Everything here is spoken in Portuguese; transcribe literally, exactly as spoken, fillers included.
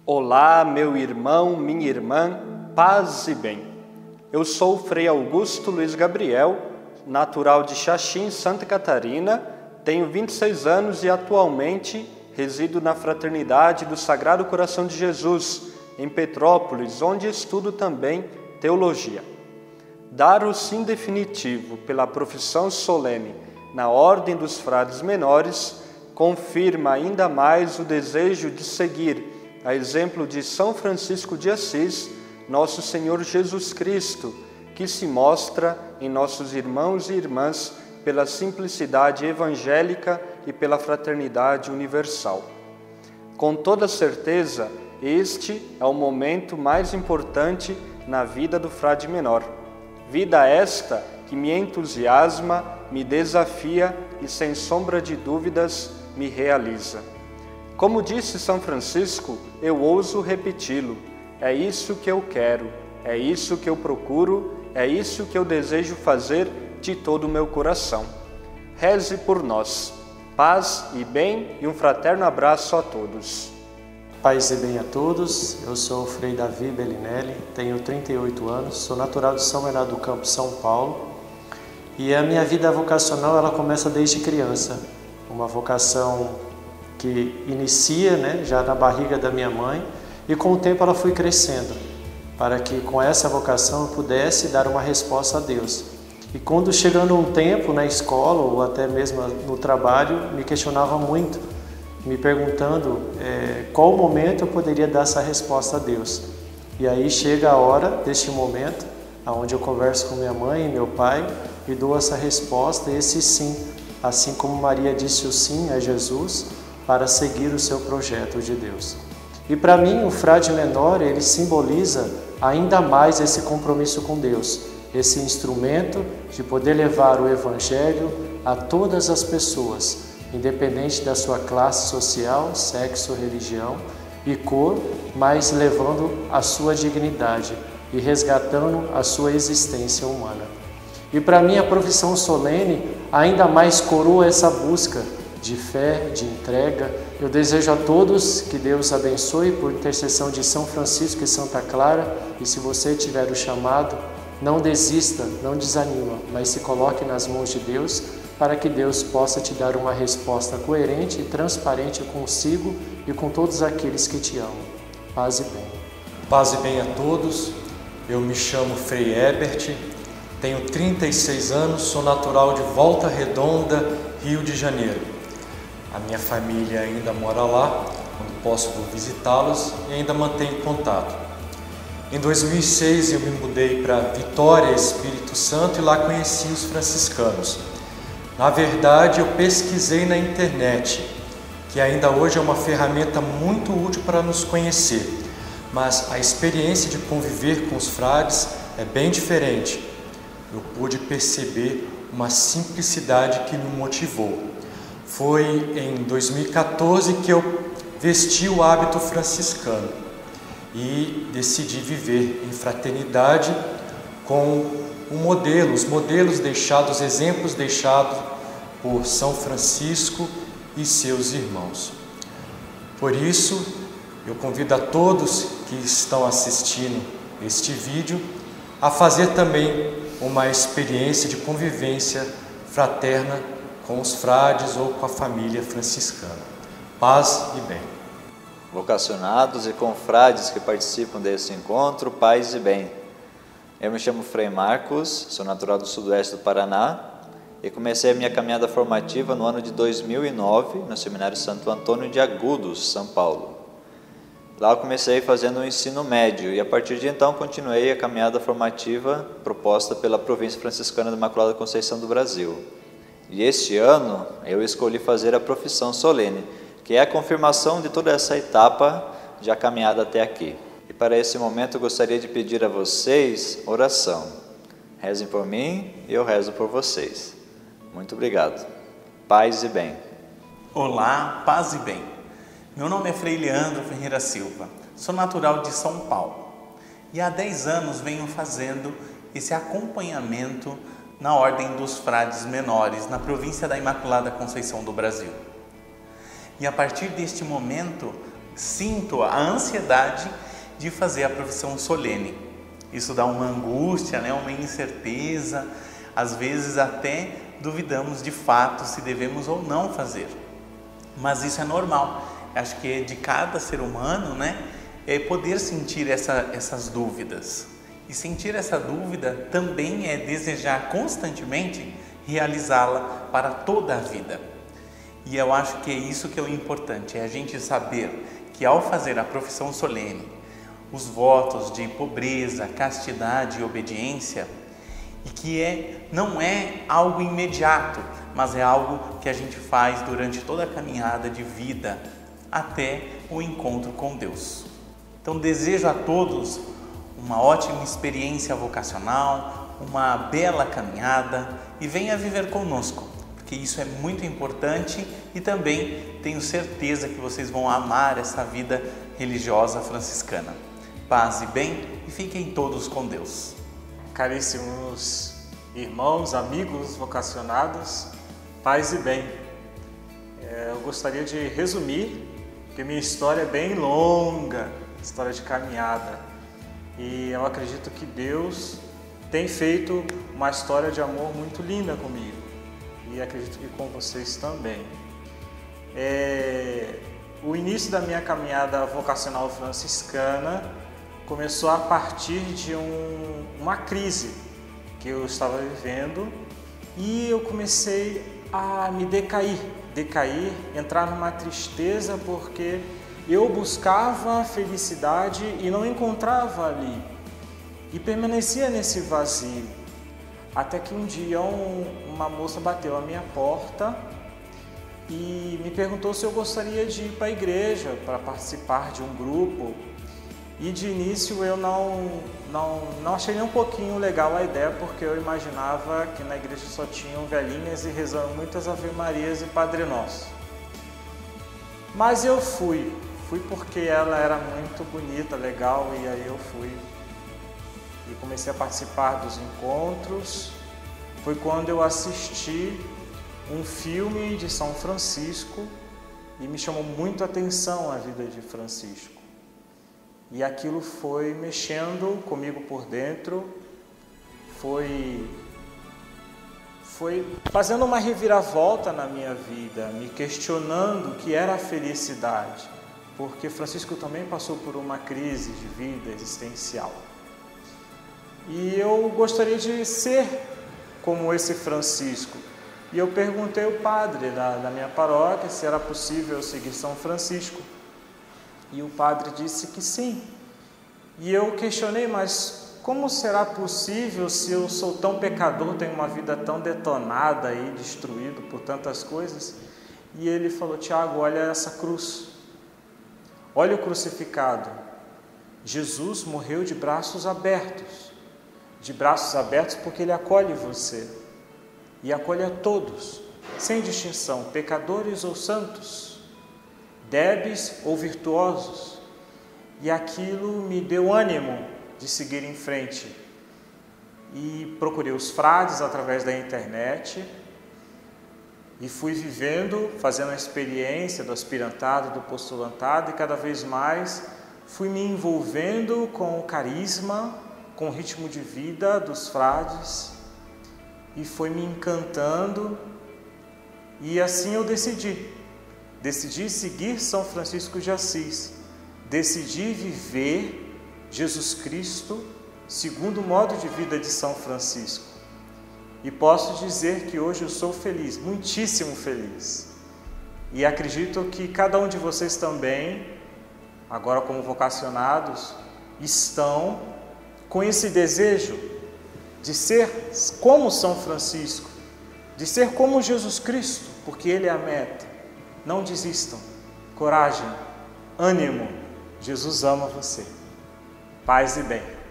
Olá, meu irmão, minha irmã, paz e bem. Eu sou o Frei Augusto Luiz Gabriel, natural de Xaxim, Santa Catarina, tenho vinte e seis anos e atualmente resido na Fraternidade do Sagrado Coração de Jesus, em Petrópolis, onde estudo também teologia. Dar o sim definitivo pela profissão solene na Ordem dos Frades Menores confirma ainda mais o desejo de seguir, a exemplo de São Francisco de Assis, nosso Senhor Jesus Cristo, que se mostra em nossos irmãos e irmãs pela simplicidade evangélica e pela fraternidade universal. Com toda certeza, este é o momento mais importante na vida do frade menor. Vida esta que me entusiasma, me desafia e, sem sombra de dúvidas, me realiza. Como disse São Francisco, eu ouso repeti-lo: é isso que eu quero, é isso que eu procuro, é isso que eu desejo fazer de todo o meu coração. Reze por nós. Paz e bem e um fraterno abraço a todos. Paz e bem a todos, eu sou o Frei Davi Bellinelli, tenho trinta e oito anos, sou natural de São Bernardo do Campo, São Paulo, e a minha vida vocacional ela começa desde criança, uma vocação que inicia né, já na barriga da minha mãe, e com o tempo ela foi crescendo, para que com essa vocação eu pudesse dar uma resposta a Deus. E quando chegando um tempo na escola ou até mesmo no trabalho, me questionava muito, me perguntando é, qual momento eu poderia dar essa resposta a Deus. E aí chega a hora deste momento, onde eu converso com minha mãe e meu pai e dou essa resposta, esse sim, assim como Maria disse o sim a Jesus, para seguir o seu projeto de Deus. E para mim, o frade menor, ele simboliza ainda mais esse compromisso com Deus, esse instrumento de poder levar o Evangelho a todas as pessoas, independente da sua classe social, sexo, religião e cor, mas levando a sua dignidade e resgatando a sua existência humana. E para mim, a profissão solene ainda mais coroa essa busca de fé, de entrega. Eu desejo a todos que Deus abençoe por intercessão de São Francisco e Santa Clara, e se você tiver o chamado, não desista, não desanima, mas se coloque nas mãos de Deus, para que Deus possa te dar uma resposta coerente e transparente consigo e com todos aqueles que te amam. Paz e bem. Paz e bem a todos, eu me chamo Frei Ebert, tenho trinta e seis anos, sou natural de Volta Redonda, Rio de Janeiro. A minha família ainda mora lá, quando posso vou visitá-los e ainda mantenho contato. Em dois mil e seis eu me mudei para Vitória, Espírito Santo, e lá conheci os franciscanos. Na verdade, eu pesquisei na internet, que ainda hoje é uma ferramenta muito útil para nos conhecer, mas a experiência de conviver com os frades é bem diferente. Eu pude perceber uma simplicidade que me motivou. Foi em dois mil e quatorze que eu vesti o hábito franciscano e decidi viver em fraternidade com o modelo, os modelos deixados, os exemplos deixados por São Francisco e seus irmãos. Por isso, eu convido a todos que estão assistindo este vídeo a fazer também uma experiência de convivência fraterna com os frades ou com a família franciscana. Paz e bem. Vocacionados e confrades que participam desse encontro, paz e bem. Eu me chamo Frei Marcos, sou natural do sudoeste do Paraná e comecei a minha caminhada formativa no ano de dois mil e nove no Seminário Santo Antônio de Agudos, São Paulo. Lá eu comecei fazendo o ensino médio e a partir de então continuei a caminhada formativa proposta pela Província Franciscana da Imaculada Conceição do Brasil. E este ano eu escolhi fazer a profissão solene, que é a confirmação de toda essa etapa de a caminhada até aqui. E para esse momento eu gostaria de pedir a vocês oração. Rezem por mim e eu rezo por vocês. Muito obrigado. Paz e bem. Olá, paz e bem. Meu nome é Frei Leandro Ferreira Silva, sou natural de São Paulo e há dez anos venho fazendo esse acompanhamento na Ordem dos Frades Menores, na província da Imaculada Conceição do Brasil. E a partir deste momento, sinto a ansiedade de fazer a profissão solene. Isso dá uma angústia, né? Uma incerteza, às vezes até duvidamos de fato se devemos ou não fazer. Mas isso é normal, acho que é de cada ser humano, né? É poder sentir essa, essas dúvidas. E sentir essa dúvida também é desejar constantemente realizá-la para toda a vida. E eu acho que é isso que é o importante, é a gente saber que ao fazer a profissão solene, os votos de pobreza, castidade e obediência, e que é, não é algo imediato, mas é algo que a gente faz durante toda a caminhada de vida até o encontro com Deus. Então desejo a todos uma ótima experiência vocacional, uma bela caminhada e venha viver conosco, porque isso é muito importante e também tenho certeza que vocês vão amar essa vida religiosa franciscana. Paz e bem e fiquem todos com Deus. Caríssimos irmãos, amigos vocacionados, paz e bem. É, eu gostaria de resumir, porque minha história é bem longa, história de caminhada. E eu acredito que Deus tem feito uma história de amor muito linda comigo. E acredito que com vocês também. É, o início da minha caminhada vocacional franciscana começou a partir de um, uma crise que eu estava vivendo e eu comecei a me decair, decair, entrar numa tristeza porque eu buscava felicidade e não encontrava ali e permanecia nesse vazio. Até que um dia um, uma moça bateu à minha porta e me perguntou se eu gostaria de ir para a igreja para participar de um grupo. E de início eu não, não, não achei nem um pouquinho legal a ideia, porque eu imaginava que na igreja só tinham velhinhas e rezando muitas Ave Marias e Padre Nosso. Mas eu fui, fui porque ela era muito bonita, legal, e aí eu fui e comecei a participar dos encontros. Foi quando eu assisti um filme de São Francisco e me chamou muito a atenção a vida de Francisco. E aquilo foi mexendo comigo por dentro, foi, foi fazendo uma reviravolta na minha vida, me questionando o que era a felicidade, porque Francisco também passou por uma crise de vida existencial. E eu gostaria de ser como esse Francisco. E eu perguntei ao padre da, da minha paróquia se era possível eu seguir São Francisco. E o padre disse que sim. E eu questionei, mas como será possível se eu sou tão pecador, tenho uma vida tão detonada e destruído por tantas coisas? E ele falou: Tiago, olha essa cruz. Olha o crucificado. Jesus morreu de braços abertos. De braços abertos porque Ele acolhe você. E acolhe a todos, sem distinção, pecadores ou santos, débeis ou virtuosos. E aquilo me deu ânimo de seguir em frente. E procurei os frades através da internet e fui vivendo, fazendo a experiência do aspirantado, do postulantado, e cada vez mais fui me envolvendo com o carisma, com o ritmo de vida dos frades, e foi me encantando, e assim eu decidi, decidi seguir São Francisco de Assis, decidi viver Jesus Cristo segundo o modo de vida de São Francisco, e posso dizer que hoje eu sou feliz, muitíssimo feliz, e acredito que cada um de vocês também, agora como vocacionados, estão com esse desejo de ser como São Francisco, de ser como Jesus Cristo, porque Ele é a meta. Não desistam, coragem, ânimo, Jesus ama você. Paz e bem.